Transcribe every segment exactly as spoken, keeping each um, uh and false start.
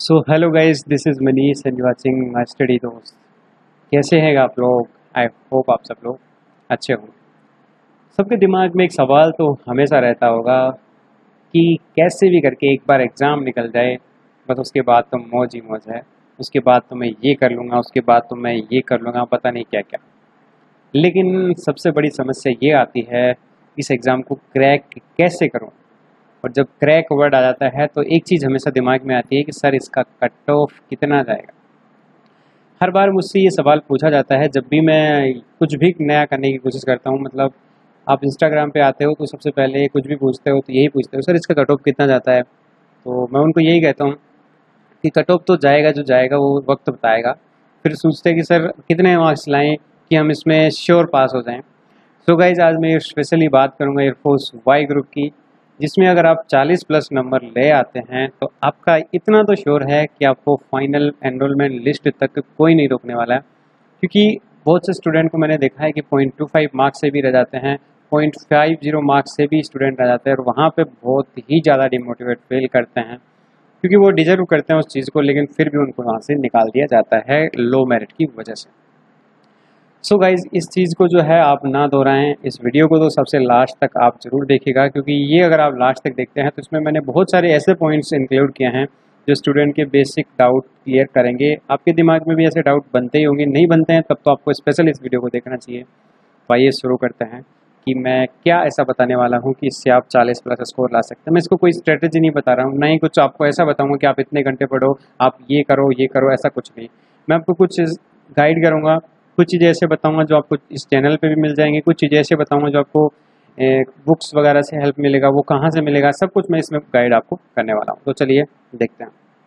So hello guys, this is Manish and watching my study Dost. कैसे हैं आप लोग? आई होप आप सब लोग अच्छे होंगे। सबके दिमाग में एक सवाल तो हमेशा रहता होगा कि कैसे भी करके एक बार एग्ज़ाम निकल जाए, बस उसके बाद तो मौज ही मौज है। उसके बाद तो मैं ये कर लूँगा, उसके बाद तो मैं ये कर लूँगा, पता नहीं क्या क्या। लेकिन सबसे बड़ी समस्या ये आती है, इस एग्ज़ाम को क्रैक कैसे करूँ। और जब क्रैक वर्ड आ जाता है तो एक चीज़ हमेशा दिमाग में आती है कि सर इसका कट ऑफ कितना जाएगा। हर बार मुझसे ये सवाल पूछा जाता है जब भी मैं कुछ भी नया करने की कोशिश करता हूँ। मतलब आप इंस्टाग्राम पे आते हो तो सबसे पहले कुछ भी पूछते हो तो यही पूछते हो, सर इसका कट ऑफ कितना जाता है। तो मैं उनको यही कहता हूँ कि कट ऑफ तो जाएगा, जो जाएगा वो वक्त बताएगा। फिर सोचते हैं कि सर कितने मार्क्स लाएँ कि हम इसमें श्योर पास हो जाएँ। सो गाइज, आज मैं स्पेशली बात करूँगा एयरफोर्स वाई ग्रुप की, जिसमें अगर आप चालीस प्लस नंबर ले आते हैं तो आपका इतना तो श्योर है कि आपको फाइनल एनरोलमेंट लिस्ट तक कोई नहीं रोकने वाला है। क्योंकि बहुत से स्टूडेंट को मैंने देखा है कि पॉइंट टू फाइव मार्क्स से भी रह जाते हैं, पॉइंट फाइव जीरो मार्क्स से भी स्टूडेंट रह जाते हैं, और वहाँ पे बहुत ही ज़्यादा डिमोटिवेट फील करते हैं क्योंकि वो डिजर्व करते हैं उस चीज़ को, लेकिन फिर भी उनको वहाँ से निकाल दिया जाता है लो मेरिट की वजह से। सो so गाइज़, इस चीज़ को जो है आप ना दोहराएं। इस वीडियो को तो सबसे लास्ट तक आप ज़रूर देखिएगा, क्योंकि ये अगर आप लास्ट तक देखते हैं तो इसमें मैंने बहुत सारे ऐसे पॉइंट्स इंक्लूड किए हैं जो स्टूडेंट के बेसिक डाउट क्लियर करेंगे। आपके दिमाग में भी ऐसे डाउट बनते ही होंगे, नहीं बनते हैं तब तो आपको स्पेशल इस वीडियो को देखना चाहिए। तो आइए शुरू करते हैं कि मैं क्या ऐसा बताने वाला हूँ कि इससे आप चालीस प्लस स्कोर ला सकते हैं। मैं इसको कोई स्ट्रेटेजी नहीं बता रहा हूँ, ना ही कुछ आपको ऐसा बताऊँगा कि आप इतने घंटे पढ़ो, आप ये करो ये करो, ऐसा कुछ नहीं। मैं आपको कुछ गाइड करूँगा, कुछ चीज़ें ऐसे बताऊंगा जो आपको इस चैनल पे भी मिल जाएंगे, कुछ चीज़ें ऐसे बताऊंगा जो आपको बुक्स वगैरह से हेल्प मिलेगा, वो कहाँ से मिलेगा, सब कुछ मैं इसमें गाइड आपको करने वाला हूँ। तो चलिए देखते हैं।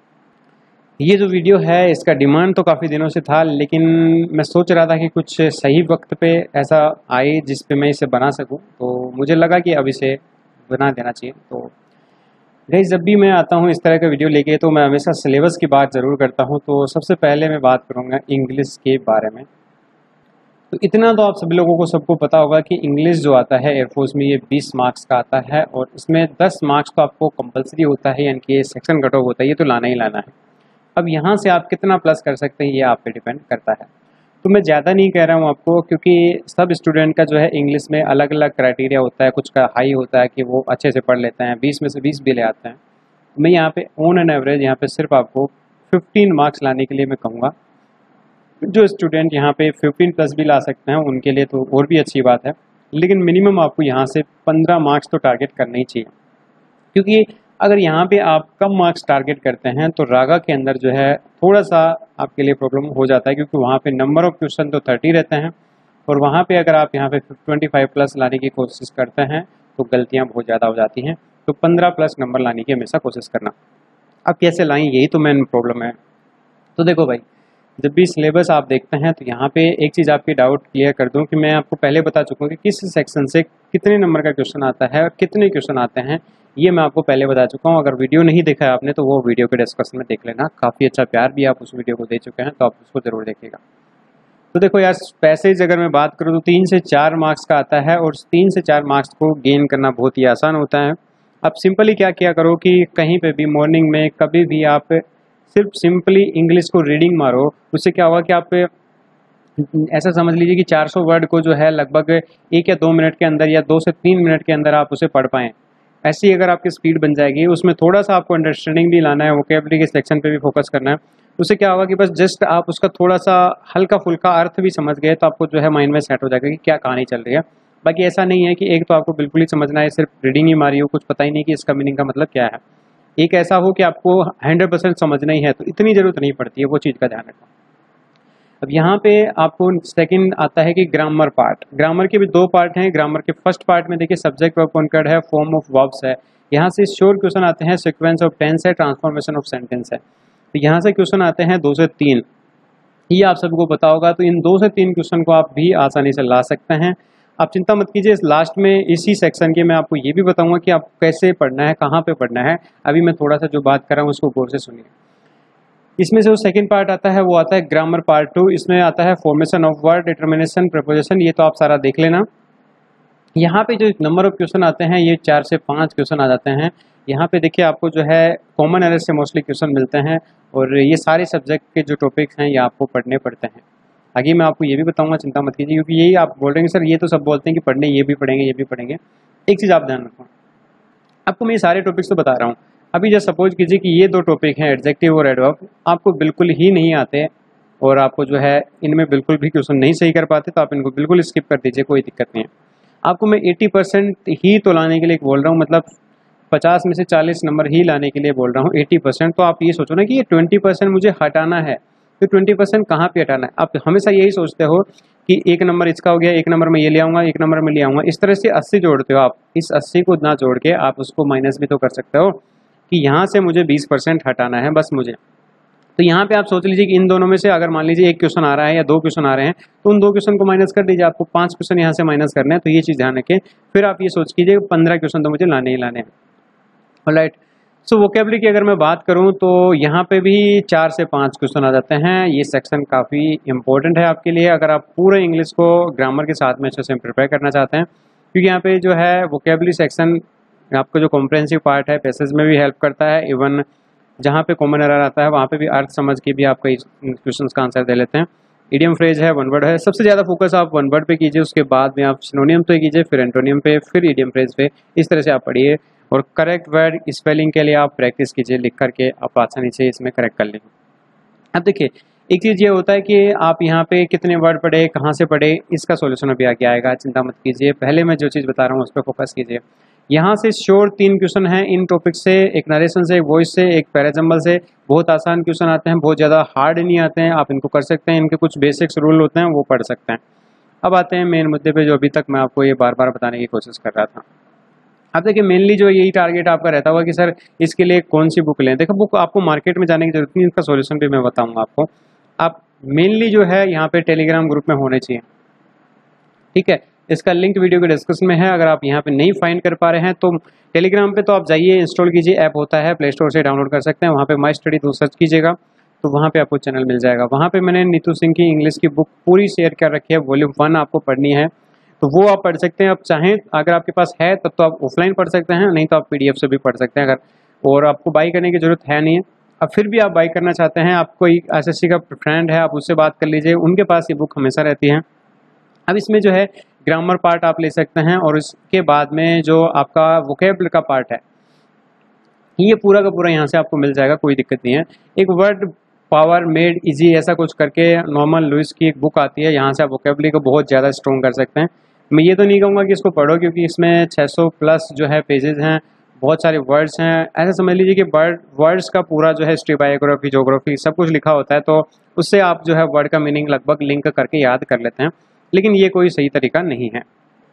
ये जो वीडियो है इसका डिमांड तो काफ़ी दिनों से था, लेकिन मैं सोच रहा था कि कुछ सही वक्त पे ऐसा आए जिस पे मैं इसे बना सकूँ, तो मुझे लगा कि अब इसे बना देना चाहिए। तो गाइस, जब भी मैं आता हूँ इस तरह का वीडियो लेके तो मैं हमेशा सिलेबस की बात ज़रूर करता हूँ। तो सबसे पहले मैं बात करूँगा इंग्लिश के बारे में। तो इतना तो आप सभी लोगों को सबको पता होगा कि इंग्लिश जो आता है एयरफोर्स में ये बीस मार्क्स का आता है, और इसमें दस मार्क्स तो आपको कंपलसरी होता है, यानी कि ये सेक्शन कट ऑफ होता है, ये तो लाना ही लाना है। अब यहाँ से आप कितना प्लस कर सकते हैं ये आप पे डिपेंड करता है। तो मैं ज़्यादा नहीं कह रहा हूँ आपको, क्योंकि सब स्टूडेंट का जो है इंग्लिश में अलग अलग क्राइटेरिया होता है। कुछ का हाई होता है कि वो अच्छे से पढ़ लेते हैं, बीस में से बीस भी ले आते हैं। मैं यहाँ पे ऑन एन एवरेज यहाँ पे सिर्फ आपको फिफ्टीन मार्क्स लाने के लिए मैं कहूँगा। जो स्टूडेंट यहाँ पे फिफ्टीन प्लस भी ला सकते हैं उनके लिए तो और भी अच्छी बात है, लेकिन मिनिमम आपको यहाँ से पंद्रह मार्क्स तो टारगेट करना ही चाहिए। क्योंकि अगर यहाँ पे आप कम मार्क्स टारगेट करते हैं तो रागा के अंदर जो है थोड़ा सा आपके लिए प्रॉब्लम हो जाता है, क्योंकि वहाँ पे नंबर ऑफ क्वेश्चन तो थर्टी रहते हैं, और वहाँ पे अगर आप यहाँ पे ट्वेंटी फाइव प्लस लाने की कोशिश करते हैं तो गलतियाँ बहुत ज़्यादा हो जाती हैं। तो पंद्रह प्लस नंबर लाने की हमेशा कोशिश करना। अब कैसे लाएँ, यही तो मेन प्रॉब्लम है। तो देखो भाई, जब भी सिलेबस आप देखते हैं तो यहाँ पे एक चीज़ आपकी डाउट क्लियर कर दूँ कि मैं आपको पहले बता चुका हूँ कि किस सेक्शन से कितने नंबर का क्वेश्चन आता है और कितने क्वेश्चन आते हैं, ये मैं आपको पहले बता चुका हूँ। अगर वीडियो नहीं देखा है आपने तो वो वीडियो के डिस्कशन में देख लेना, काफ़ी अच्छा प्यार भी आप उस वीडियो को दे चुके हैं, तो आप उसको ज़रूर देखिएगा। तो देखो यार, पैसेज अगर मैं बात करूँ तो तीन से चार मार्क्स का आता है, और तीन से चार मार्क्स को गेन करना बहुत ही आसान होता है। आप सिंपली क्या किया करो कि कहीं पे भी मॉर्निंग में कभी भी आप सिर्फ सिंपली इंग्लिश को रीडिंग मारो। उससे क्या होगा कि आप ऐसा समझ लीजिए कि चार सौ वर्ड को जो है लगभग एक या दो मिनट के अंदर या दो से तीन मिनट के अंदर आप उसे पढ़ पाएँ। ऐसी अगर आपकी स्पीड बन जाएगी, उसमें थोड़ा सा आपको अंडरस्टैंडिंग भी लाना है, वोकैबुलरी के सेक्शन पे भी फोकस करना है। उससे क्या होगा कि बस जस्ट आप उसका थोड़ा सा हल्का फुल्का अर्थ भी समझ गए तो आपको जो है माइंड में सेट हो जाएगा कि क्या कहानी चल रही है। बाकी ऐसा नहीं है कि एक तो आपको बिल्कुल ही समझना है, सिर्फ रीडिंग ही मारी हो, कुछ पता ही नहीं कि इसका मीनिंग का मतलब क्या है। एक ऐसा हो कि आपको हंड्रेड परसेंट समझना ही है, तो इतनी ज़रूरत नहीं पड़ती है, वो चीज़ का ध्यान रखना। अब यहाँ पे आपको सेकंड आता है कि ग्रामर पार्ट। ग्रामर के भी दो पार्ट हैं। ग्रामर के फर्स्ट पार्ट में देखिए सब्जेक्ट वर्ब कॉन्कर्ड है, फॉर्म ऑफ वर्ब्स है। यहाँ से श्योर क्वेश्चन आते हैं, सीक्वेंस ऑफ टेंस है, ट्रांसफॉर्मेशन ऑफ सेंटेंस है। तो यहाँ से क्वेश्चन आते हैं दो से तीन, ये आप सबको पता होगा। तो इन दो से तीन क्वेश्चन को आप भी आसानी से ला सकते हैं। आप चिंता मत कीजिए, लास्ट में इसी सेक्शन के मैं आपको ये भी बताऊंगा कि आप कैसे पढ़ना है, कहाँ पे पढ़ना है। अभी मैं थोड़ा सा जो बात कर रहा हूँ उसको गौर से सुनिए। इसमें से जो सेकंड पार्ट आता है वो आता है ग्रामर पार्ट टू। इसमें आता है formation of word, determination, preposition, ये तो आप सारा देख लेना। यहाँ पे जो नंबर ऑफ क्वेश्चन आते हैं ये चार से पाँच क्वेश्चन आ जाते हैं। यहाँ पे देखिए आपको जो है कॉमन एरर से मोस्टली क्वेश्चन मिलते हैं और ये सारे सब्जेक्ट के जो टॉपिक्स हैं ये आपको पढ़ने पड़ते हैं। आगे मैं आपको ये भी बताऊंगा, चिंता मत कीजिए, क्योंकि यही आप बोल रहे हैं सर ये तो सब बोलते हैं कि पढ़ने ये भी पढ़ेंगे ये भी पढ़ेंगे। एक चीज़ आप ध्यान रखो, आपको मैं ये सारे टॉपिक्स तो बता रहा हूँ। अभी जस्ट सपोज कीजिए कि ये दो टॉपिक हैं एडजेक्टिव और एडवर्ब, आपको बिल्कुल ही नहीं आते और आपको जो है इनमें बिल्कुल भी क्वेश्चन नहीं सही कर पाते, तो आप इनको बिल्कुल स्किप कर दीजिए, कोई दिक्कत नहीं है। आपको मैं अस्सी परसेंट ही तो लाने के लिए बोल रहा हूँ, मतलब पचास में से चालीस नंबर ही लाने के लिए बोल रहा हूँ, अस्सी परसेंट। तो आप ये सोचो ना कि ये बीस परसेंट मुझे हटाना है, तो बीस परसेंट कहाँ पे हटाना है। आप हमेशा यही सोचते हो कि एक नंबर इसका हो गया, एक नंबर में ये ले आऊँगा, एक नंबर में ले आऊँगा, इस तरह से अस्सी जोड़ते हो आप। इस अस्सी को ना जोड़ के आप उसको माइनस भी तो कर सकते हो कि यहाँ से मुझे बीस परसेंट हटाना है बस मुझे। तो यहाँ पे आप सोच लीजिए कि इन दोनों में से अगर मान लीजिए एक क्वेश्चन आ रहा है या दो क्वेश्चन आ रहे हैं, तो उन दो क्वेश्चन को माइनस कर दीजिए, आपको पांच क्वेश्चन यहाँ से माइनस करने हैं। तो ये चीज़ ध्यान रखें। फिर आप ये सोच कीजिए पंद्रह क्वेश्चन तो मुझे लाने ही लाने हैं। ऑलराइट, सो वोकेबलरी की अगर मैं बात करूँ तो यहाँ पे भी चार से पाँच क्वेश्चन आ जाते हैं। ये सेक्शन काफ़ी इंपॉर्टेंट है आपके लिए अगर आप पूरे इंग्लिश को ग्रामर के साथ में अच्छे से प्रिपेयर करना चाहते हैं, क्योंकि यहाँ पे जो है वोकेबलरी सेक्शन आपको जो कॉम्प्रहेंसिव पार्ट है पैसेज में भी हेल्प करता है। इवन जहाँ पे कॉमन एरर आता है वहाँ पे भी अर्थ समझ के भी आप कई क्वेश्चंस का आंसर दे लेते हैं। इडियम फ्रेज है, वन वर्ड है, सबसे ज़्यादा फोकस आप वन वर्ड पे कीजिए, उसके बाद में आप सिनोनियम पे कीजिए, फिर एंटोनियम पे, फिर इडियम फ्रेज पे, इस तरह से आप पढ़िए। और करेक्ट वर्ड स्पेलिंग के लिए आप प्रैक्टिस कीजिए, लिख करके आप आसानी से इसमें करेक्ट कर लेंगे। अब देखिए एक चीज़ ये होता है कि आप यहाँ पे कितने वर्ड पढ़े, कहाँ से पढ़े, इसका सॉल्यूशन अभी आगे आएगा, चिंता मत कीजिए। पहले मैं जो चीज़ बता रहा हूँ उस पर फोकस कीजिए। यहाँ से श्योर तीन क्वेश्चन हैं इन टॉपिक से, एक नरेशन से, एक वॉइस से, एक पैराजम्बल से। बहुत आसान क्वेश्चन आते हैं, बहुत ज़्यादा हार्ड नहीं आते हैं, आप इनको कर सकते हैं। इनके कुछ बेसिक्स रूल होते हैं वो पढ़ सकते हैं। अब आते हैं मेन मुद्दे पे जो अभी तक मैं आपको ये बार बार बताने की कोशिश कर रहा था। अब देखिए मेनली जो यही टारगेट आपका रहता होगा कि सर इसके लिए कौन सी बुक लें। देखो बुक आपको मार्केट में जाने की जरूरत नहीं, इसका सॉल्यूशन भी मैं बताऊंगा आपको। आप मेनली जो है यहाँ पे टेलीग्राम ग्रुप में होने चाहिए, ठीक है। इसका लिंक वीडियो के डिस्क्रिप्शन में है। अगर आप यहाँ पे नहीं फाइंड कर पा रहे हैं तो टेलीग्राम पे तो आप जाइए, इंस्टॉल कीजिए, ऐप होता है, प्ले स्टोर से डाउनलोड कर सकते हैं। वहाँ पे माई स्टडी दो सर्च कीजिएगा तो वहाँ पे आपको चैनल मिल जाएगा। वहाँ पे मैंने नीतू सिंह की इंग्लिश की बुक पूरी शेयर कर रखी है, वॉल्यूम वन आपको पढ़नी है तो वो आप पढ़ सकते हैं। आप चाहें अगर आपके पास है तब तो आप ऑफलाइन पढ़ सकते हैं, नहीं तो आप पीडीएफ से भी पढ़ सकते हैं अगर, और आपको बाई करने की जरूरत है नहीं है। अब फिर भी आप बाई करना चाहते हैं, आप कोई एसएससी का फ्रेंड है आप उससे बात कर लीजिए, उनके पास ये बुक हमेशा रहती है। अब इसमें जो है ग्रामर पार्ट आप ले सकते हैं और इसके बाद में जो आपका वोकेबलरी का पार्ट है ये पूरा का पूरा यहाँ से आपको मिल जाएगा, कोई दिक्कत नहीं है। एक वर्ड पावर मेड इजी ऐसा कुछ करके नॉर्मल लुइस की एक बुक आती है, यहाँ से आप वोकेबलरी को बहुत ज़्यादा स्ट्रॉन्ग कर सकते हैं। मैं ये तो नहीं कहूँगा कि इसको पढ़ो क्योंकि इसमें छह सौ प्लस जो है पेजेस हैं, बहुत सारे वर्ड्स हैं। ऐसा समझ लीजिए कि वर्ड वर्ड्स का पूरा जो है हिस्ट्री, बायोग्राफी, ज्योग्राफी सब कुछ लिखा होता है, तो उससे आप जो है वर्ड का मीनिंग लगभग लिंक करके याद कर लेते हैं। लेकिन ये कोई सही तरीका नहीं है।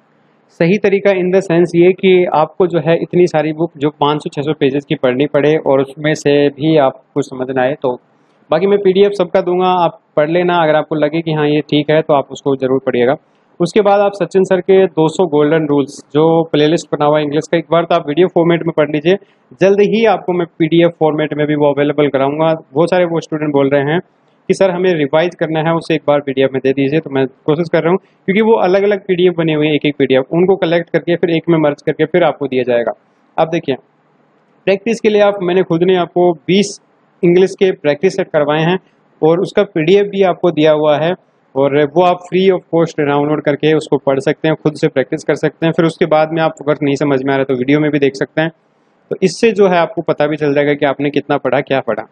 सही तरीका इन द सेंस ये कि आपको जो है इतनी सारी बुक जो पाँच सौ छह सौ पेजेस की पढ़नी पड़े और उसमें से भी आप कुछ समझ ना आए तो बाकी मैं पीडीएफ सबका दूंगा, आप पढ़ लेना। अगर आपको लगे कि हाँ ये ठीक है तो आप उसको ज़रूर पढ़िएगा। उसके बाद आप सचिन सर के दो सौ गोल्डन रूल्स जो प्लेलिस्ट बना हुआ है इंग्लिश का, एक बार तो आप वीडियो फॉर्मेट में पढ़ लीजिए। जल्द ही आपको मैं पीडीएफ फॉर्मेट में भी वो अवेलेबल कराऊंगा। बहुत सारे वो स्टूडेंट बोल रहे हैं कि सर हमें रिवाइज करना है, उसे एक बार पीडीएफ में दे दीजिए, तो मैं कोशिश कर रहा हूँ क्योंकि वो अलग अलग पीडीएफ बने हुए हैं, एक एक पीडीएफ, उनको कलेक्ट करके फिर एक में मर्ज करके फिर आपको दिया जाएगा। अब देखिए प्रैक्टिस के लिए आप मैंने खुद ने आपको बीस इंग्लिश के प्रैक्टिस सेट करवाए हैं और उसका पीडीएफ भी आपको दिया हुआ है और वो आप फ्री ऑफ कॉस्ट डाउनलोड करके उसको पढ़ सकते हैं, खुद से प्रैक्टिस कर सकते हैं। फिर उसके बाद में आप अगर नहीं समझ में आ रहा है तो वीडियो में भी देख सकते हैं, तो इससे जो है आपको पता भी चल जाएगा कि आपने कितना पढ़ा, क्या पढ़ा।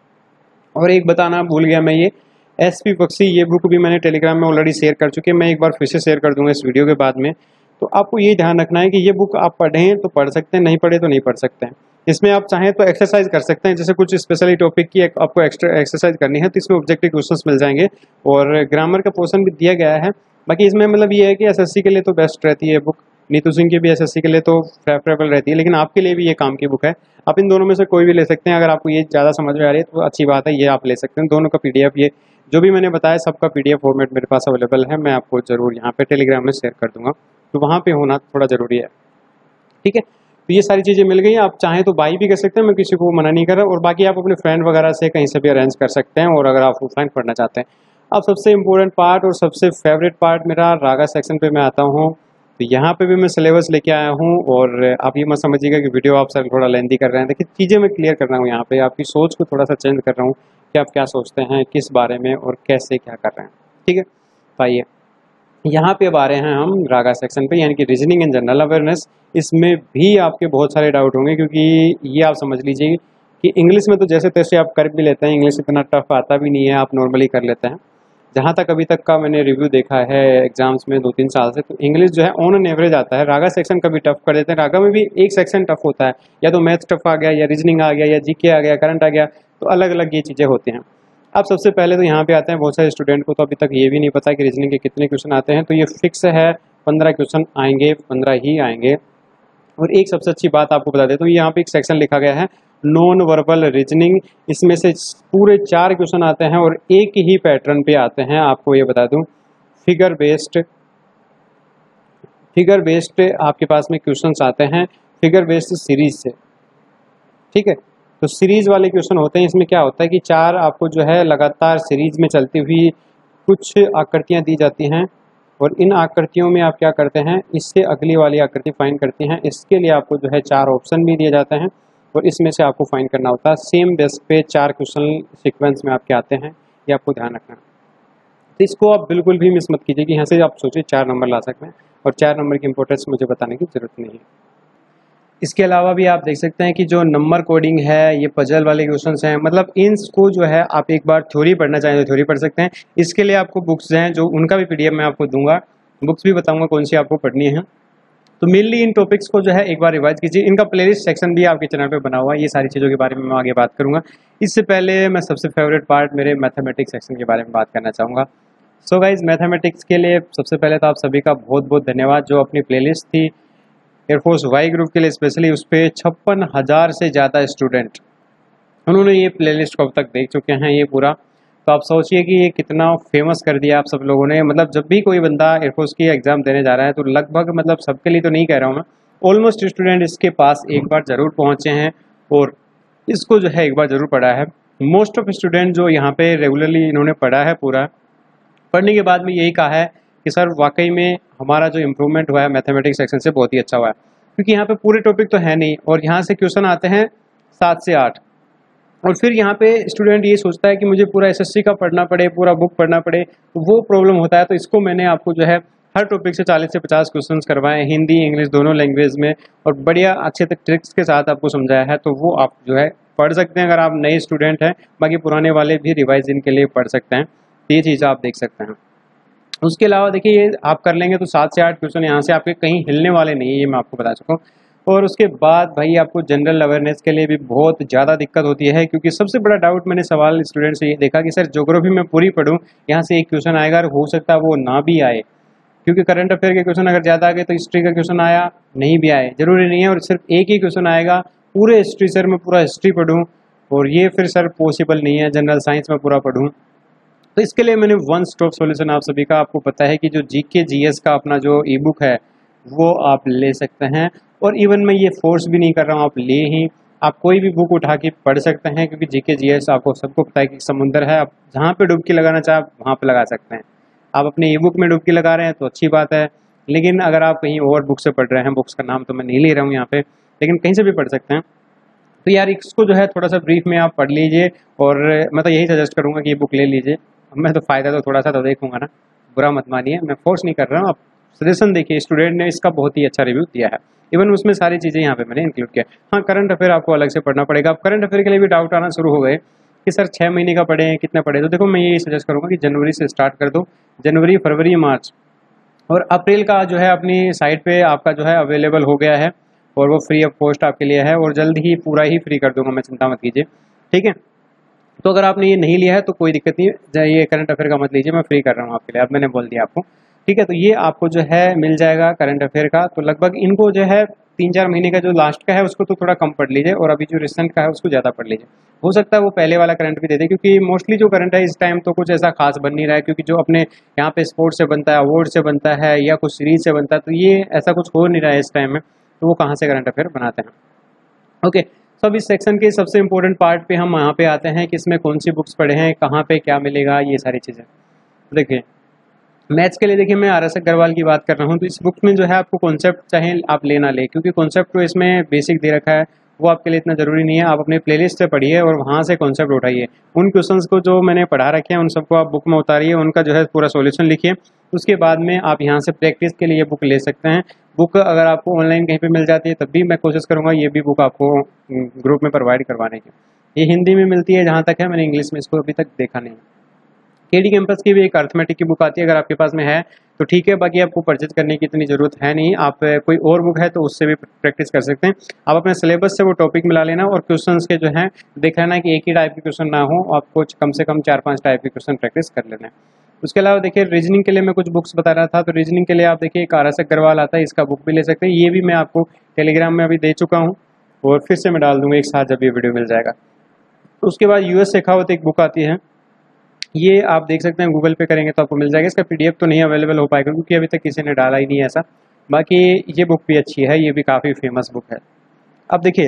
और एक बताना भूल गया मैं, ये एस पी बख्शी ये बुक भी मैंने टेलीग्राम में ऑलरेडी शेयर कर चुके हैं, मैं एक बार फिर से शेयर कर दूंगा इस वीडियो के बाद में। तो आपको ये ध्यान रखना है कि ये बुक आप पढ़ें तो पढ़ सकते हैं, नहीं पढ़े तो नहीं पढ़ सकते हैं। इसमें आप चाहें तो एक्सरसाइज कर सकते हैं, जैसे कुछ स्पेशली टॉपिक की एक आपको एक्स्ट्रा एक्सरसाइज करनी है तो इसमें ऑब्जेक्टिव क्वेश्चंस मिल जाएंगे और ग्रामर का पोर्शन भी दिया गया है। बाकी इसमें मतलब ये है कि एसएससी के लिए तो बेस्ट रहती है बुक, नीतू सिंह की भी एसएससी के लिए तो प्रेफरेबल रहती है, लेकिन आपके लिए भी ये काम की बुक है। आप इन दोनों में से कोई भी ले सकते हैं। अगर आपको ये ज़्यादा समझ में आ रही है तो अच्छी बात है, ये आप ले सकते हैं। दोनों का पीडीएफ, ये जो भी मैंने बताया सबका पीडीएफ फॉर्मेट मेरे पास अवेलेबल है, मैं आपको जरूर यहाँ पे टेलीग्राम में शेयर कर दूंगा, तो वहाँ पे होना थोड़ा ज़रूरी है, ठीक है। तो ये सारी चीज़ें मिल गई, आप चाहें तो बाई भी कर सकते हैं, मैं किसी को मना नहीं कर रहा। और बाकी आप अपने फ्रेंड वगैरह से कहीं से भी अरेंज कर सकते हैं। और अगर आप ऑफलाइन पढ़ना चाहते हैं, अब सबसे इम्पोर्टेंट पार्ट और सबसे फेवरेट पार्ट मेरा रागा सेक्शन पे मैं आता हूँ। तो यहाँ पे भी मैं सिलेबस लेके आया हूँ, और आप ये मत समझिएगा कि वीडियो आप सर थोड़ा लेंदी कर रहे हैं। देखिए चीज़ें मैं क्लियर कर रहा हूँ, यहाँ पे आपकी सोच को थोड़ा सा चेंज कर रहा हूँ कि आप क्या सोचते हैं किस बारे में और कैसे क्या कर रहे हैं। ठीक है, तो आइए यहाँ पे अब आ रहे हैं हम रागा सेक्शन पे, यानी कि रीजनिंग एंड जनरल अवेयरनेस। इसमें भी आपके बहुत सारे डाउट होंगे, क्योंकि ये आप समझ लीजिए कि इंग्लिश में तो जैसे तैसे आप कर भी लेते हैं, इंग्लिश इतना टफ आता भी नहीं है, आप नॉर्मली कर लेते हैं। जहाँ तक अभी तक का मैंने रिव्यू देखा है एग्जाम्स में दो तीन साल से, तो इंग्लिश जो है ऑन एन एवरेज आता है। रागा सेक्शन कभी टफ कर देते हैं, रागा में भी एक सेक्शन टफ होता है, या तो मैथ्स टफ आ गया, या रीजनिंग आ गया, या जीके आ गया, करंट आ गया, तो अलग अलग ये चीज़ें होती हैं। अब सबसे पहले तो यहाँ पे आते हैं, बहुत सारे स्टूडेंट को तो अभी तक ये भी नहीं पता कि रीजनिंग के कितने क्वेश्चन आते हैं, तो ये फिक्स है पंद्रह क्वेश्चन आएंगे, पंद्रह ही आएंगे। और एक सबसे अच्छी बात आपको बता देता हूँ, यहाँ पे एक सेक्शन लिखा गया है नॉन वर्बल रीजनिंग, इसमें से पूरे चार क्वेश्चन आते हैं और एक ही पैटर्न पे आते हैं। आपको ये बता दूं, फिगर बेस्ड फिगर बेस्ड आपके पास में क्वेश्चंस आते हैं, फिगर बेस्ड सीरीज से। ठीक है, तो सीरीज वाले क्वेश्चन होते हैं। इसमें क्या होता है कि चार आपको जो है लगातार सीरीज में चलती हुई कुछ आकृतियां दी जाती हैं, और इन आकृतियों में आप क्या करते हैं, इससे अगली वाली आकृति फाइंड करते हैं। इसके लिए आपको जो है चार ऑप्शन भी दिए जाते हैं, और इसमें से आपको फाइंड करना होता है। सेम बेस पे चार क्वेश्चन सीक्वेंस में आपके आते हैं, ये आपको ध्यान रखना है। तो इसको आप बिल्कुल भी मिस मत कीजिए कि यहाँ से आप सोचिए चार नंबर ला सकते हैं, और चार नंबर की इंपॉर्टेंस मुझे बताने की जरूरत नहीं है। इसके अलावा भी आप देख सकते हैं कि जो नंबर कोडिंग है, ये पजल वाले क्वेश्चंस हैं, मतलब इनको जो है आप एक बार थ्योरी पढ़ना चाहें तो थ्योरी पढ़ सकते हैं। इसके लिए आपको बुक्स हैं, जो उनका भी पीडीएफ मैं आपको दूंगा, बुक्स भी बताऊंगा कौन सी आपको पढ़नी है। तो मेनली इन टॉपिक्स को जो है एक बार रिवाइज कीजिए। इनका प्लेलिस्ट सेक्शन भी आपके चैनल पे बना हुआ है, ये सारी चीज़ों के बारे में मैं आगे बात करूंगा। इससे पहले मैं सबसे फेवरेट पार्ट मेरे मैथमेटिक्स सेक्शन के बारे में बात करना चाहूँगा। सो गाइज, मैथमेटिक्स के लिए सबसे पहले तो आप सभी का बहुत बहुत धन्यवाद। जो अपनी प्लेलिस्ट थी एयरफोर्स वाई ग्रुप के लिए स्पेशली, उस पर छप्पन हज़ार से ज़्यादा स्टूडेंट उन्होंने ये प्लेलिस्ट को अब तक देख चुके हैं ये पूरा। तो आप सोचिए कि ये कितना फेमस कर दिया आप सब लोगों ने। मतलब जब भी कोई बंदा एयरफोर्स की एग्जाम देने जा रहा है, तो लगभग, मतलब सबके लिए तो नहीं कह रहा हूँ मैं, ऑलमोस्ट स्टूडेंट इसके पास एक बार ज़रूर पहुँचे हैं, और इसको जो है एक बार ज़रूर पढ़ा है। मोस्ट ऑफ स्टूडेंट जो यहाँ पे रेगुलरली इन्होंने पढ़ा है, पूरा पढ़ने के बाद में यही कहा है कि सर वाकई में हमारा जो इम्प्रूवमेंट हुआ है मैथमेटिक्स सेक्शन से बहुत ही अच्छा हुआ है, क्योंकि यहाँ पे पूरे टॉपिक तो है नहीं, और यहाँ से क्वेश्चन आते हैं सात से आठ, और फिर यहाँ पे स्टूडेंट ये सोचता है कि मुझे पूरा एसएससी का पढ़ना पड़े, पूरा बुक पढ़ना पड़े, तो वो प्रॉब्लम होता है। तो इसको मैंने आपको जो है हर टॉपिक से चालीस से पचास क्वेश्चंस करवाए, हिंदी इंग्लिश दोनों लैंग्वेज में, और बढ़िया अच्छे तक ट्रिक्स के साथ आपको समझाया है। तो वो आप जो है पढ़ सकते हैं अगर आप नए स्टूडेंट हैं, बाकी पुराने वाले भी रिवाइज इनके लिए पढ़ सकते हैं। तो ये चीज़ आप देख सकते हैं। उसके अलावा देखिए, ये आप कर लेंगे तो सात से आठ क्वेश्चन यहाँ से आपके कहीं हिलने वाले नहीं है, ये मैं आपको बता चुका हूँ। और उसके बाद भाई आपको जनरल अवेयरनेस के लिए भी बहुत ज़्यादा दिक्कत होती है, क्योंकि सबसे बड़ा डाउट मैंने सवाल स्टूडेंट से ये देखा कि सर ज्योग्राफी में पूरी पढ़ूँ, यहाँ से एक क्वेश्चन आएगा और हो सकता है वो ना भी आए, क्योंकि करंट अफेयर के क्वेश्चन अगर ज़्यादा आ गए तो हिस्ट्री का क्वेश्चन आया नहीं भी आए, जरूरी नहीं है, और सिर्फ एक ही क्वेश्चन आएगा पूरे हिस्ट्री, सर मैं पूरा हिस्ट्री पढ़ूँ, और ये फिर सर पॉसिबल नहीं है, जनरल साइंस में पूरा पढ़ूँ। तो इसके लिए मैंने वन स्टॉप सॉल्यूशन आप सभी का, आपको पता है कि जो जीके जीएस का अपना जो ई बुक है वो आप ले सकते हैं, और इवन मैं ये फोर्स भी नहीं कर रहा हूँ, आप ले ही, आप कोई भी बुक उठा के पढ़ सकते हैं, क्योंकि जीके जीएस आपको सबको पता है कि समुंदर है, आप जहाँ पे डुबकी लगाना चाहे वहाँ पे लगा सकते हैं। आप अपने ई बुक में डुबकी लगा रहे हैं तो अच्छी बात है, लेकिन अगर आप कहीं और बुक से पढ़ रहे हैं, बुक्स का नाम तो मैं नहीं ले रहा हूँ यहाँ पे, लेकिन कहीं से भी पढ़ सकते हैं, तो यार इसको जो है थोड़ा सा ब्रीफ में आप पढ़ लीजिए। और मैं तो यही सजेस्ट करूँगा कि ये बुक ले लीजिए। मैं तो फ़ायदा तो थोड़ा सा तो देखूंगा ना, बुरा मत मानिए, मैं फोर्स नहीं कर रहा हूँ, आप सजेशन देखिए। स्टूडेंट ने इसका बहुत ही अच्छा रिव्यू दिया है, इवन उसमें सारी चीज़ें यहाँ पे मैंने इंक्लूड किया। हाँ, करंट अफेयर आपको अलग से पढ़ना पड़ेगा। अब करंट अफेयर के लिए भी डाउट आना शुरू हो गए कि सर छः महीने का पढ़े, कितना पढ़े, तो देखो मैं यही सजेस्ट करूँगा कि जनवरी से स्टार्ट कर दो, जनवरी फरवरी मार्च और अप्रैल का जो है अपनी साइट पे आपका जो है अवेलेबल हो गया है, और वो फ्री ऑफ कॉस्ट आपके लिए है, और जल्द ही पूरा ही फ्री कर दूंगा मैं, चिंता मत कीजिए, ठीक है। तो अगर आपने ये नहीं लिया है तो कोई दिक्कत नहीं, ये करंट अफेयर का मत लीजिए, मैं फ्री कर रहा हूँ आपके लिए, अब मैंने बोल दिया आपको, ठीक है। तो ये आपको जो है मिल जाएगा करंट अफेयर का। तो लगभग इनको जो है तीन चार महीने का जो लास्ट का है उसको तो थोड़ा कम पढ़ लीजिए, और अभी जो रिसेंट का है उसको ज़्यादा पढ़ लीजिए। हो सकता है वो पहले वाला करंट भी दे दे, क्योंकि मोस्टली जो करंट है इस टाइम तो कुछ ऐसा खास बन नहीं रहा है, क्योंकि जो अपने यहाँ पे स्पोर्ट्स से बनता है, अवार्ड से बनता है, या कुछ सीरीज से बनता है, तो ये ऐसा कुछ हो नहीं रहा है इस टाइम में, तो वो कहाँ से करंट अफेयर बनाते हैं। ओके, तो अब इस सेक्शन के सबसे इम्पोर्टेंट पार्ट पे हम यहाँ पे आते हैं कि इसमें कौन सी बुक्स पढ़े हैं, कहाँ पे क्या मिलेगा, ये सारी चीज़ें। देखिए, मैथ्स के लिए देखिए मैं आर एस अग्रवाल की बात कर रहा हूँ, तो इस बुक में जो है आपको कॉन्सेप्ट चाहे आप ले ना ले, क्योंकि कॉन्सेप्ट तो इसमें बेसिक दे रखा है, वो आपके लिए इतना ज़रूरी नहीं है। आप अपने प्लेलिस्ट से पढ़िए और वहाँ से कॉन्सेप्ट उठाइए। उन क्वेश्चंस को जो मैंने पढ़ा रखे हैं उन सबको आप बुक में उतारिए, उनका जो है पूरा सॉल्यूशन लिखिए। उसके बाद में आप यहाँ से प्रैक्टिस के लिए ये बुक ले सकते हैं। बुक अगर आपको ऑनलाइन कहीं पे मिल जाती है तब भी मैं कोशिश करूँगा ये भी बुक आपको ग्रुप में प्रोवाइड करवाने की। ये हिंदी में मिलती है जहाँ तक है, मैंने इंग्लिश में इसको अभी तक देखा नहीं। केडी कैंपस की भी एक अर्थमेटिक की बुक आती है, अगर आपके पास में है तो ठीक है, बाकी आपको परचेज करने की इतनी ज़रूरत है नहीं। आप कोई और बुक है तो उससे भी प्रैक्टिस कर सकते हैं। आप अपने सिलेबस से वो टॉपिक मिला लेना और क्वेश्चंस के जो है देख लेना कि एक ही टाइप के क्वेश्चन ना हो, आपको कम से कम चार पांच टाइप के क्वेश्चन प्रैक्टिस कर लेना है। उसके अलावा देखिए रीजनिंग के लिए मैं कुछ बुक्स बता रहा था, तो रीजनिंग के लिए आप देखिए एक आर एस अग्रवाल आता है, इसका बुक भी ले सकते हैं। ये भी मैं आपको टेलीग्राम में अभी दे चुका हूँ और फिर से मैं डाल दूंगा एक साथ जब ये वीडियो मिल जाएगा। उसके बाद यूएस शेखावत एक बुक आती है, ये आप देख सकते हैं, गूगल पे करेंगे तो आपको मिल जाएगा। इसका पीडीएफ तो नहीं अवेलेबल हो पाएगा क्योंकि अभी तक किसी ने डाला ही नहीं है ऐसा। बाकी ये बुक भी अच्छी है, ये भी काफ़ी फेमस बुक है। अब देखिए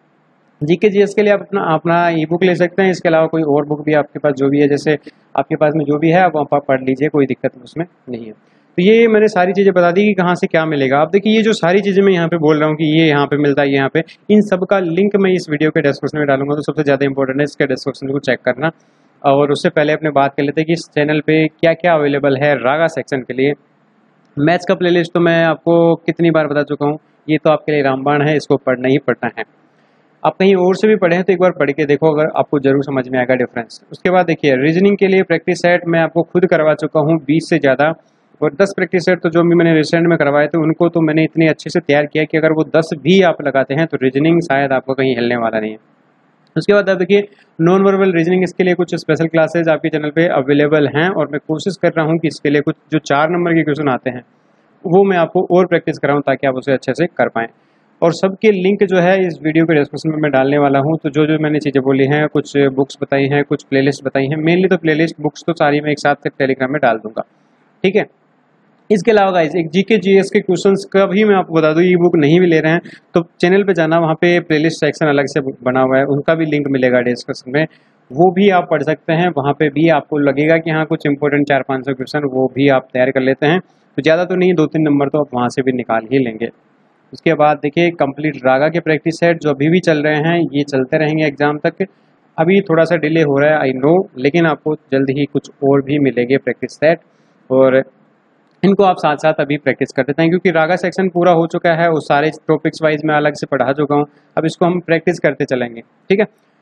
जीके जीएस के लिए आप अपना अपना ई बुक ले सकते हैं। इसके अलावा कोई और बुक भी आपके पास जो भी है, जैसे आपके पास में जो भी है आप वहाँ पढ़ लीजिए, कोई दिक्कत उसमें नहीं है। तो ये मैंने सारी चीज़ें बता दी कि कहाँ से क्या मिलेगा। आप देखिए ये जो सारी चीज़ें मैं यहाँ पे बोल रहा हूँ कि ये यहाँ पे मिलता है, ये यहाँ पे, इन सब का लिंक मैं इस वीडियो के डिस्क्रिप्शन में डालूंगा। तो सबसे ज़्यादा इंपॉर्टेंट है इसके डिस्क्रिप्शन को चेक करना। और उससे पहले अपने बात कर लेते हैं कि इस चैनल पे क्या क्या अवेलेबल है रागा सेक्शन के लिए। मैथ्स का प्लेलिस्ट तो मैं आपको कितनी बार बता चुका हूँ, ये तो आपके लिए रामबाण है, इसको पढ़ना ही पढ़ना है। आप कहीं और से भी पढ़े हैं तो एक बार पढ़ के देखो, अगर आपको जरूर समझ में आएगा डिफरेंस। उसके बाद देखिए रीजनिंग के लिए प्रैक्टिस सेट मैं आपको खुद करवा चुका हूँ बीस से ज़्यादा, और दस प्रैक्टिस सेट तो जो भी मैंने रिसेंट में करवाए थे उनको तो मैंने इतने अच्छे से तैयार किया कि अगर वो दस भी आप लगाते हैं तो रीजनिंग शायद आपको कहीं हिलने वाला नहीं है। उसके बाद आप देखिए नॉन वर्बल रीजनिंग, इसके लिए कुछ स्पेशल क्लासेज आपके चैनल पे अवेलेबल हैं और मैं कोशिश कर रहा हूँ कि इसके लिए कुछ जो चार नंबर के क्वेश्चन आते हैं वो मैं आपको और प्रैक्टिस कराऊँ ताकि आप उसे अच्छे से कर पाएँ। और सबके लिंक जो है इस वीडियो के डिस्क्रिप्शन में मैं डालने वाला हूँ। तो जो जो मैंने चीज़ें बोली हैं, कुछ बुक्स बताई हैं, कुछ प्लेलिस्ट बताई हैं, मेनली तो प्लेलिस्ट, बुक्स तो सारी मैं एक साथ टेलीग्राम में डाल दूंगा, ठीक है। इसके अलावा गाइस एक जीके जीएस के क्वेश्चंस का भी मैं आपको बता दूं, ई बुक नहीं भी ले रहे हैं तो चैनल पे जाना, वहाँ पे प्लेलिस्ट सेक्शन अलग से बना हुआ है, उनका भी लिंक मिलेगा डिस्क्रिप्शन में, वो भी आप पढ़ सकते हैं। वहाँ पे भी आपको लगेगा कि हाँ कुछ इंपॉर्टेंट चार पाँच सौ क्वेश्चन वो भी आप तैयार कर लेते हैं तो ज़्यादा तो नहीं, दो तीन नंबर तो आप वहाँ से भी निकाल ही लेंगे। उसके बाद देखिए कंप्लीट रागा के प्रैक्टिस सेट जो अभी भी चल रहे हैं, ये चलते रहेंगे एग्जाम तक। अभी थोड़ा सा डिले हो रहा है आई नो, लेकिन आपको जल्द ही कुछ और भी मिलेंगे प्रैक्टिस सेट, और इनको आप साथ साथ अभी प्रैक्टिस कर देते हैं क्योंकि रागा सेक्शन पूरा हो चुका है, वो सारे टॉपिक्स वाइज मैं अलग से पढ़ा चुका हूँ। अब इसको हम प्रैक्टिस करते चलेंगे, ठीक है।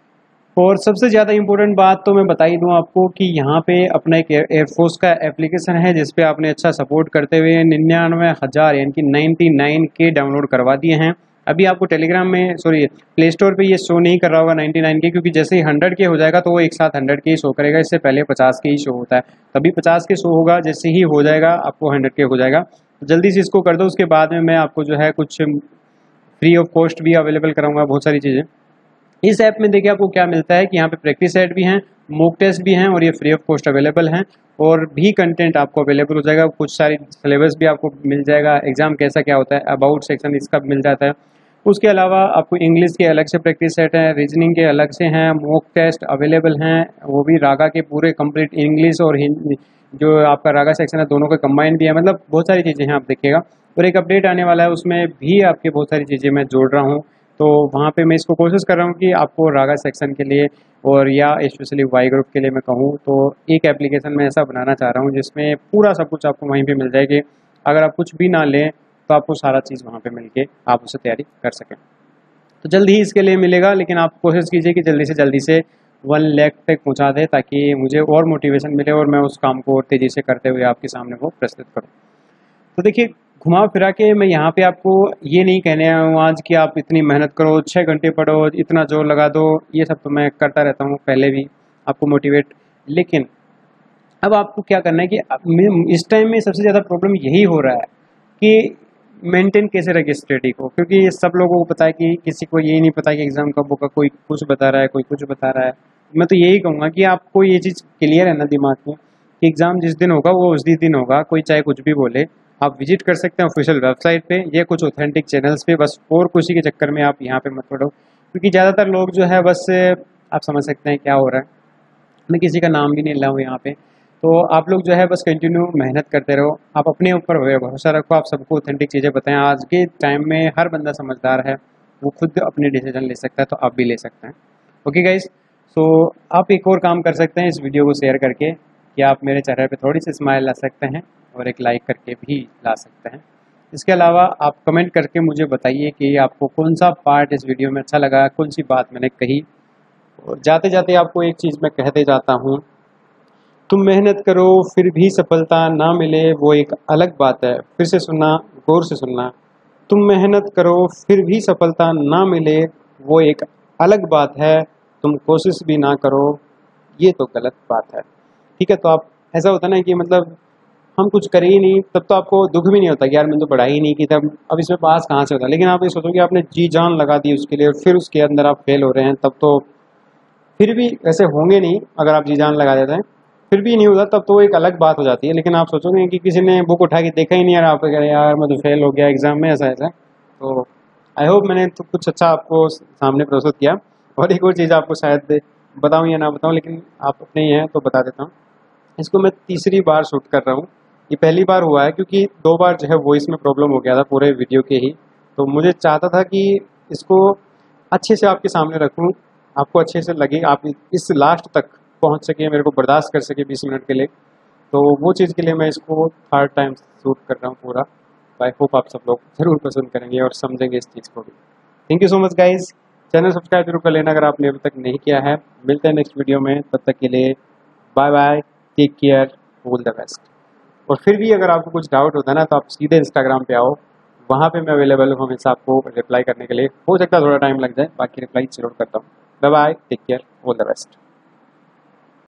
और सबसे ज़्यादा इंपॉर्टेंट बात तो मैं बता ही दूँ आपको कि यहाँ पे अपना एक एयरफोर्स का एप्लीकेशन है जिसपे आपने अच्छा सपोर्ट करते हुए निन्यानवे हज़ार यानी कि नाइन्टी नाइन के डाउनलोड करवा दिए हैं। अभी आपको टेलीग्राम में सॉरी प्ले स्टोर पे ये शो नहीं कर रहा होगा नाइन्टी नाइन के, क्योंकि जैसे ही हंड्रेड के हो जाएगा तो वो एक साथ हंड्रेड के ही शो करेगा, इससे पहले पचास के ही शो होता है, तभी पचास के शो होगा, जैसे ही हो जाएगा आपको हंड्रेड के हो जाएगा। तो जल्दी से इसको कर दो, उसके बाद में मैं आपको जो है कुछ फ्री ऑफ कॉस्ट भी अवेलेबल कराऊंगा बहुत सारी चीज़ें। इस ऐप में देखिए आपको क्या मिलता है कि यहाँ पे प्रैक्टिस सेट भी हैं, मॉक टेस्ट भी हैं और ये फ्री ऑफ कॉस्ट अवेलेबल हैं, और भी कंटेंट आपको अवेलेबल हो जाएगा, कुछ सारी सिलेबस भी आपको मिल जाएगा, एग्जाम कैसा क्या होता है, अबाउट सेक्शन इसका मिल जाता है। उसके अलावा आपको इंग्लिश के अलग से प्रैक्टिस सेट हैं, रीजनिंग के अलग से हैं, मॉक टेस्ट अवेलेबल हैं, वो भी रागा के पूरे कंप्लीट इंग्लिश और हिंदी जो आपका रागा सेक्शन है दोनों का कंबाइन भी है, मतलब बहुत सारी चीज़ें हैं आप देखिएगा। और एक अपडेट आने वाला है उसमें भी आपके बहुत सारी चीज़ें मैं जोड़ रहा हूँ, तो वहाँ पे मैं इसको कोशिश कर रहा हूँ कि आपको रागा सेक्शन के लिए और या स्पेशली वाई ग्रुप के लिए मैं कहूँ तो एक एप्लीकेशन मैं ऐसा बनाना चाह रहा हूँ जिसमें पूरा सब कुछ आपको वहीं पे मिल जाएगी। अगर आप कुछ भी ना लें तो आपको सारा चीज़ वहाँ पे मिल के आप उसे तैयारी कर सकें। तो जल्द ही इसके लिए मिलेगा, लेकिन आप कोशिश कीजिए कि जल्दी से जल्दी से वन लाख तक पहुँचा दें ताकि मुझे और मोटिवेशन मिले और मैं उस काम को और तेज़ी से करते हुए आपके सामने वो प्रस्तुत करूँ। तो देखिए घुमा फिरा के मैं यहाँ पे आपको ये नहीं कहने आया हूँ आज कि आप इतनी मेहनत करो, छः घंटे पढ़ो, इतना जोर लगा दो, ये सब तो मैं करता रहता हूँ पहले भी आपको मोटिवेट। लेकिन अब आपको क्या करना है कि इस टाइम में सबसे ज़्यादा प्रॉब्लम यही हो रहा है कि मेंटेन कैसे रखे स्टडी को, क्योंकि सब लोगों को पता है कि किसी को यही नहीं पता कि एग्ज़ाम कब होगा, कोई कुछ बता रहा है, कोई कुछ बता रहा है। मैं तो यही कहूँगा कि आपको ये चीज़ क्लियर है ना दिमाग में कि एग्ज़ाम जिस दिन होगा वो उस दिन होगा, कोई चाहे कुछ भी बोले। आप विजिट कर सकते हैं ऑफिशियल वेबसाइट पे, ये कुछ ऑथेंटिक चैनल्स पे, बस और खुशी के चक्कर में आप यहाँ पे मत पढ़ो, क्योंकि ज़्यादातर लोग जो है बस आप समझ सकते हैं क्या हो रहा है, मैं किसी का नाम भी नहीं ला हूँ यहाँ पे। तो आप लोग जो है बस कंटिन्यू मेहनत करते रहो, आप अपने ऊपर भरोसा रखो, आप सबको ऑथेंटिक चीज़ें बताएं। आज के टाइम में हर बंदा समझदार है, वो खुद अपने डिसीजन ले सकता है, तो आप भी ले सकते हैं। ओके गाइस, सो आप एक और काम कर सकते हैं इस वीडियो को शेयर करके, कि आप मेरे चेहरे पे थोड़ी सी स्माइल ला सकते हैं और एक लाइक करके भी ला सकते हैं। इसके अलावा आप कमेंट करके मुझे बताइए कि आपको कौन सा पार्ट इस वीडियो में अच्छा लगा, कौन सी बात मैंने कही। और जाते जाते आपको एक चीज़ मैं कहते जाता हूँ, तुम मेहनत करो फिर भी सफलता ना मिले वो एक अलग बात है। फिर से सुनना, गौर से सुनना, तुम मेहनत करो फिर भी सफलता ना मिले वो एक अलग बात है, तुम कोशिश भी ना करो ये तो गलत बात है। ठीक है, तो आप ऐसा होता ना कि मतलब हम कुछ करें ही नहीं, तब तो आपको दुख भी नहीं होता कि यार मैंने तो पढ़ाई ही नहीं की, तब अब इसमें पास कहाँ से होता। लेकिन आप ये सोचो कि आपने जी जान लगा दी उसके लिए और फिर उसके अंदर आप फेल हो रहे हैं, तब तो फिर भी ऐसे होंगे नहीं। अगर आप जी जान लगा देते हैं फिर भी नहीं होता, तब तो वो एक अलग बात हो जाती है। लेकिन आप सोचोगे कि किसी ने बुक उठा के देखा ही नहीं, यार आप कह रहे यार मैं तो फेल हो गया एग्जाम में, ऐसा ऐसा। तो आई होप मैंने तो कुछ अच्छा आपको सामने प्रस्तुत किया। और एक और चीज़ आपको शायद बताऊँ या ना बताऊँ, लेकिन आप अपने ही हैं तो बता देता हूँ। इसको मैं तीसरी बार शूट कर रहा हूँ। ये पहली बार हुआ है क्योंकि दो बार जो है वॉइस में प्रॉब्लम हो गया था पूरे वीडियो के ही। तो मुझे चाहता था कि इसको अच्छे से आपके सामने रखूँ, आपको अच्छे से लगे, आप इस लास्ट तक पहुँच सके, मेरे को बर्दाश्त कर सके बीस मिनट के लिए। तो वो चीज़ के लिए मैं इसको थर्ड टाइम शूट कर रहा हूँ पूरा। आई होप आप सब लोग ज़रूर पसंद करेंगे और समझेंगे इस चीज़ को भी। Thank you so much guys. Channel subscribe जरूर कर लेना अगर आपने अभी तक नहीं किया है। मिलते हैं नेक्स्ट वीडियो में, तब तक के लिए bye bye, take care, all the best. और फिर भी अगर आपको कुछ डाउट होता है ना, तो आप सीधे इंस्टाग्राम पे आओ, वहाँ पे मैं अवेलेबल हूँ हमेशा आपको रिप्लाई करने के लिए। हो सकता है थोड़ा टाइम लग जाए, बाकी रिप्लाई जरूर करता हूँ। Bye bye, take care, all the best.